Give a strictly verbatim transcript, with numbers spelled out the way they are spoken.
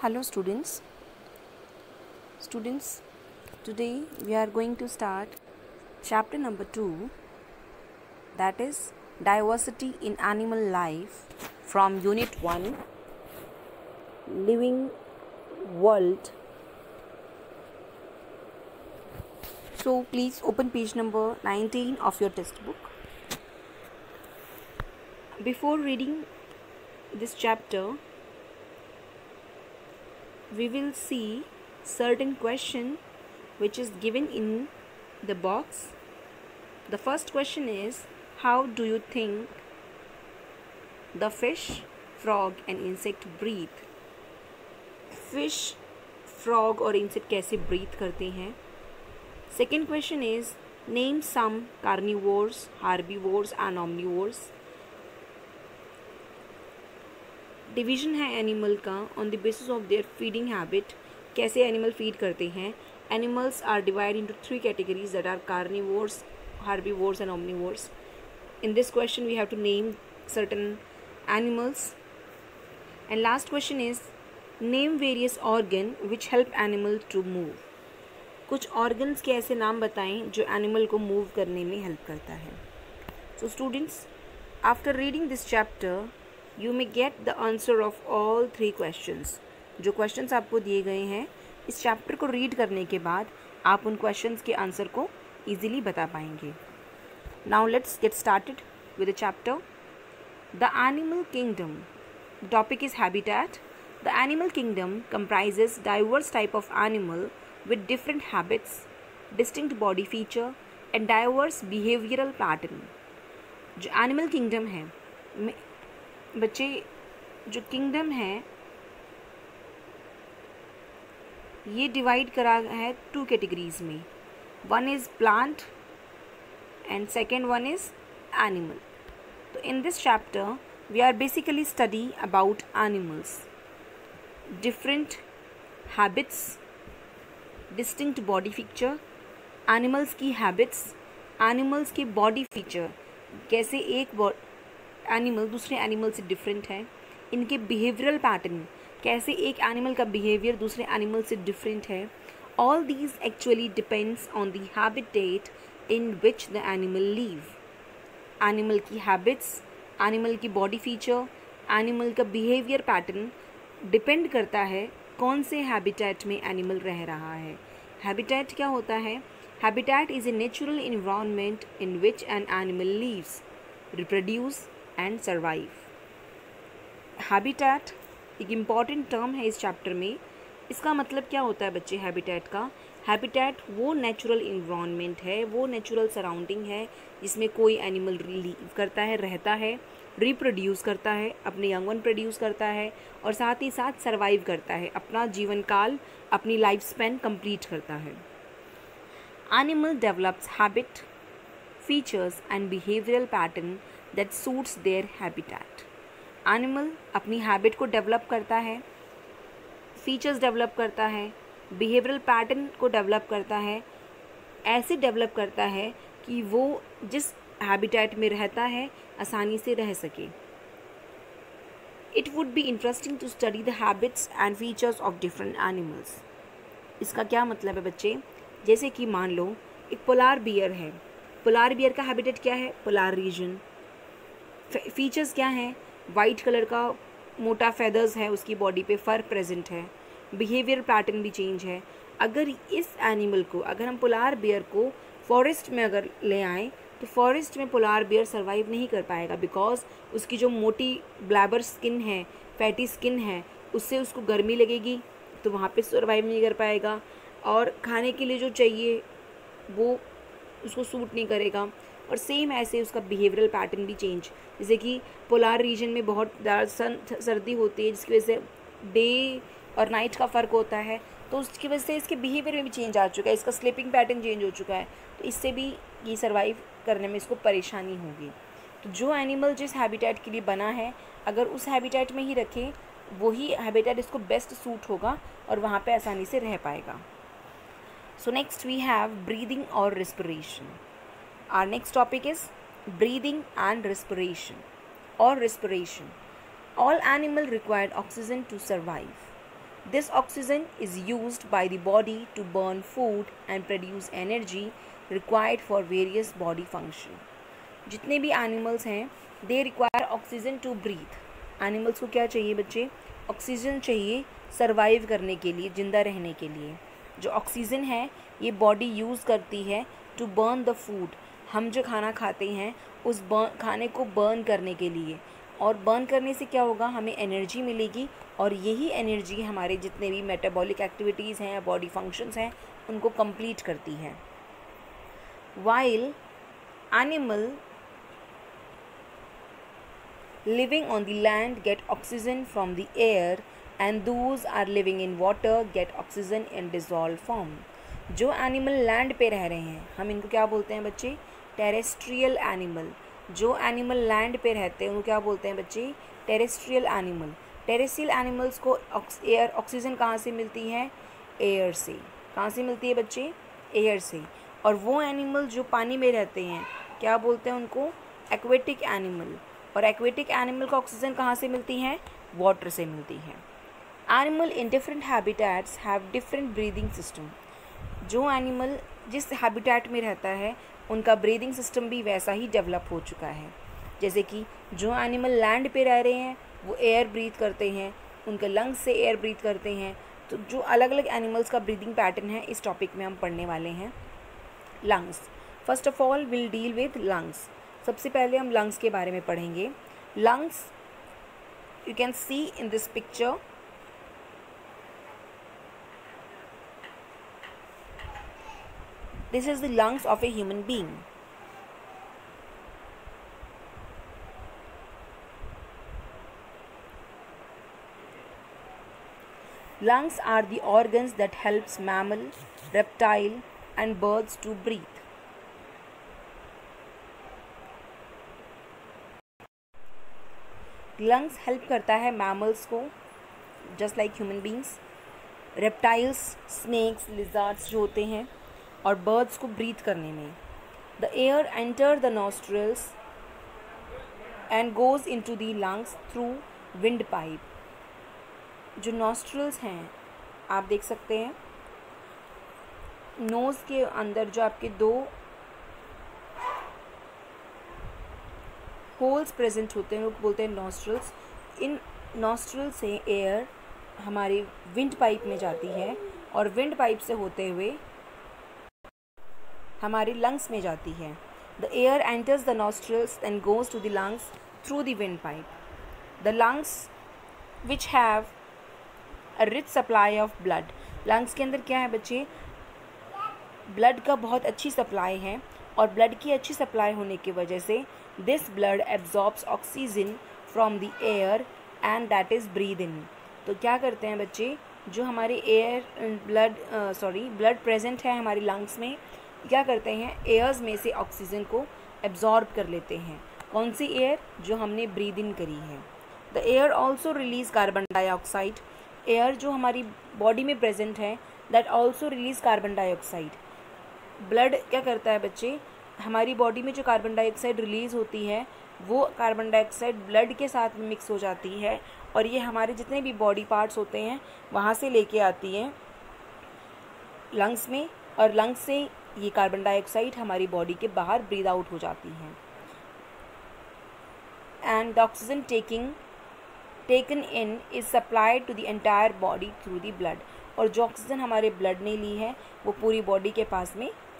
Hello students. Students, today we are going to start chapter number two, that is diversity in animal life, from unit one, living world. So please open page number nineteen of your textbook. Before reading this chapter, we will see certain question which is given in the box. The first question is, how do you think the fish, frog and insect breathe? Fish, frog और insect कैसे breathe करते हैं? Second question is, name some carnivores, herbivores and omnivores. Division है animal का on the basis of their feeding habit. कैसे animal feed करते हैं? Animals are divide into three categories that are carnivores, herbivores and omnivores. In this question we have to name certain animals. And last question is, name various organ which help animal to move. कुछ organs के ऐसे नाम बताएं जो animal को move करने में help करता है. So students, after reading this chapter you may get the answer of all three questions. जो क्वेश्चंस आपको दिए गए हैं, इस चैप्टर को रीड करने के बाद आप उन क्वेश्चंस के आंसर को इजीली बता पाएंगे. Now let's get started with the chapter. The animal kingdom. Topic is habitat. The animal kingdom comprises diverse type of animal with different habits, distinct body feature and diverse behavioral pattern. जो animal kingdom है, बच्चे, जो kingdom है ये divide करा है two categories में. One is plant and second one is animal. तो in this chapter we are basically study about animals, different habits, distinct body feature. Animals की हैबिट्स, एनिमल्स की बॉडी फीचर, कैसे एक एनिमल दूसरे animal से different है. इनके बिहेवियरल पैटर्न, कैसे एक एनिमल का बिहेवियर दूसरे एनिमल से डिफरेंट है. All these actually depends on the habitat in which the animal live. Animal की हैबिट्स, एनिमल की बॉडी फीचर, एनिमल का बिहेवियर पैटर्न डिपेंड करता है कौन से हैबिटेट में एनिमल रह रहा है. हैबिटेट क्या होता है? Habitat is a natural environment in which an animal lives, reproduce and survive. Habitat एक इम्पॉर्टेंट टर्म है इस चैप्टर में. इसका मतलब क्या होता है बच्चे हैबिटेट का? हैबिटेट वो नेचुरल इन्वायरमेंट है, वो नेचुरल सराउंडिंग है जिसमें कोई एनिमल लीव करता है, रहता है, रिप्रोड्यूस करता है, अपने यंग वन प्रोड्यूस करता है और साथ ही साथ सर्वाइव करता है, अपना जीवन काल, अपनी लाइफ स्पैन कंप्लीट करता है. Animal develops habit, features and behavioural pattern that suits their habitat. एनिमल अपनी हैबिट को डेवलप करता है, फीचर्स डेवलप करता है, बिहेवियरल पैटर्न को डेवलप करता है. ऐसे डेवलप करता है कि वो जिस हैबिटेट में रहता है आसानी से रह सके. It would be interesting to study the habits and features of different animals. इसका क्या मतलब है बच्चे? जैसे कि मान लो एक पोलार बियर है. पोलार बियर का हैबिटेट क्या है? Polar reason. फीचर्स क्या हैं? वाइट कलर का मोटा फेदर्स है, उसकी बॉडी पे फर प्रेजेंट है, बिहेवियर पैटर्न भी चेंज है. अगर इस एनिमल को, अगर हम पोलार बियर को फॉरेस्ट में अगर ले आएँ तो फॉरेस्ट में पोलार बियर सर्वाइव नहीं कर पाएगा, बिकॉज उसकी जो मोटी ब्लैबर स्किन है, फैटी स्किन है, उससे उसको गर्मी लगेगी तो वहाँ पे सर्वाइव नहीं कर पाएगा. और खाने के लिए जो चाहिए वो उसको सूट नहीं करेगा. और सेम ऐसे उसका बिहेवियरल पैटर्न भी चेंज, जैसे कि पोलार रीजन में बहुत ज़्यादा सर्दी होती है जिसकी वजह से डे और नाइट का फ़र्क होता है, तो उसकी वजह से इसके बिहेवियर में भी चेंज आ चुका है, इसका स्लीपिंग पैटर्न चेंज हो चुका है, तो इससे भी ये सर्वाइव करने में इसको परेशानी होगी. तो जो एनिमल जिस हैबिटेट के लिए बना है, अगर उस हैबिटेट में ही रखें, वही हैबिटेट इसको बेस्ट सूट होगा और वहाँ पे आसानी से रह पाएगा. So next we have breathing और respiration. Our next topic is breathing and respiration or respiration. All animals require oxygen to survive. This oxygen is used by the body to burn food and produce energy required for various body function. जितने भी animals हैं they require oxygen to breathe. Animals को क्या चाहिए बच्चे? Oxygen चाहिए survive करने के लिए, जिंदा रहने के लिए. जो ऑक्सीजन है ये बॉडी यूज़ करती है टू बर्न द फूड. हम जो खाना खाते हैं उस बर्न खाने को बर्न करने के लिए, और बर्न करने से क्या होगा? हमें एनर्जी मिलेगी, और यही एनर्जी हमारे जितने भी मेटाबॉलिक एक्टिविटीज़ हैं, बॉडी फंक्शंस हैं, उनको कंप्लीट करती है. While animal living on the land get oxygen from the air and those are living in water get oxygen in dissolved form. जो एनिमल लैंड पे रह रहे हैं हम इनको क्या बोलते हैं बच्चे? Terrestrial animal. जो एनिमल लैंड पे रहते हैं उनको क्या बोलते हैं बच्चे? Terrestrial animal. टेरेस्ट्रियल एनिमल्स को एयर ऑक्सीजन कहाँ से मिलती है? एयर से. कहाँ से मिलती है बच्चे? एयर से. और वो एनिमल जो पानी में रहते हैं क्या बोलते हैं उनको? Aquatic animal. और एक्वेटिक एनिमल को ऑक्सीजन कहाँ से मिलती है? वाटर से मिलती है. Animal in different habitats have different breathing system. जो एनिमल जिस हैबिटेट में रहता है उनका ब्रीदिंग सिस्टम भी वैसा ही डेवलप हो चुका है. जैसे कि जो एनिमल लैंड पे रह रहे हैं वो एयर ब्रीथ करते हैं, उनके लंग्स से एयर ब्रीथ करते हैं. तो जो अलग अलग एनिमल्स का ब्रीदिंग पैटर्न है इस टॉपिक में हम पढ़ने वाले हैं. Lungs. First of all will deal with lungs. सबसे पहले हम लंग्स के बारे में पढ़ेंगे. Lungs you can see in this picture. This is the lungs of a human being. Lungs are the organs that helps mammal, reptile and birds to breathe. Lungs help करता है mammals को, just like human beings, reptiles, snakes, lizards जो होते हैं, और birds को breathe करने में. The air enter the nostrils and goes into the lungs through wind pipe. जो नॉस्ट्रल्स हैं आप देख सकते हैं, नोज़ के अंदर जो आपके दो होल्स प्रेजेंट होते हैं वो बोलते हैं नॉस्ट्रल्स. इन नॉस्ट्रल से एयर हमारी विंड पाइप में जाती है और विंड पाइप से होते हुए हमारी लंग्स में जाती है. The air enters the nostrils and goes to the lungs through the wind pipe. The lungs which have a rich supply of blood. Lungs के अंदर क्या है बच्चे? ब्लड का बहुत अच्छी सप्लाई है, और ब्लड की अच्छी सप्लाई होने की वजह से this blood absorbs oxygen from the air and that is breathe in. तो क्या करते हैं बच्चे? जो हमारी air blood sorry blood present है हमारी लंग्स में, क्या करते हैं? एयर्स में से ऑक्सीजन को एब्जॉर्ब कर लेते हैं. कौन सी एयर? जो हमने ब्रीद इन करी है. The air also release carbon dioxide. Air जो हमारी बॉडी में प्रेजेंट है that also release carbon dioxide. Blood क्या करता है बच्चे? हमारी बॉडी में जो कार्बन डाइऑक्साइड रिलीज़ होती है वो कार्बन डाइऑक्साइड ब्लड के साथ में मिक्स हो जाती है, और ये हमारे जितने भी बॉडी पार्ट्स होते हैं वहाँ से लेके आती हैं लंग्स में, और लंग्स से ये कार्बन डाइऑक्साइड हमारी बॉडी के बाहर ब्रीद आउट हो जाती हैं. And the oxygen taking taken in is supplied to the entire body through the blood. और जो ऑक्सीजन हमारे ब्लड ने ली है वो पूरी बॉडी के पास में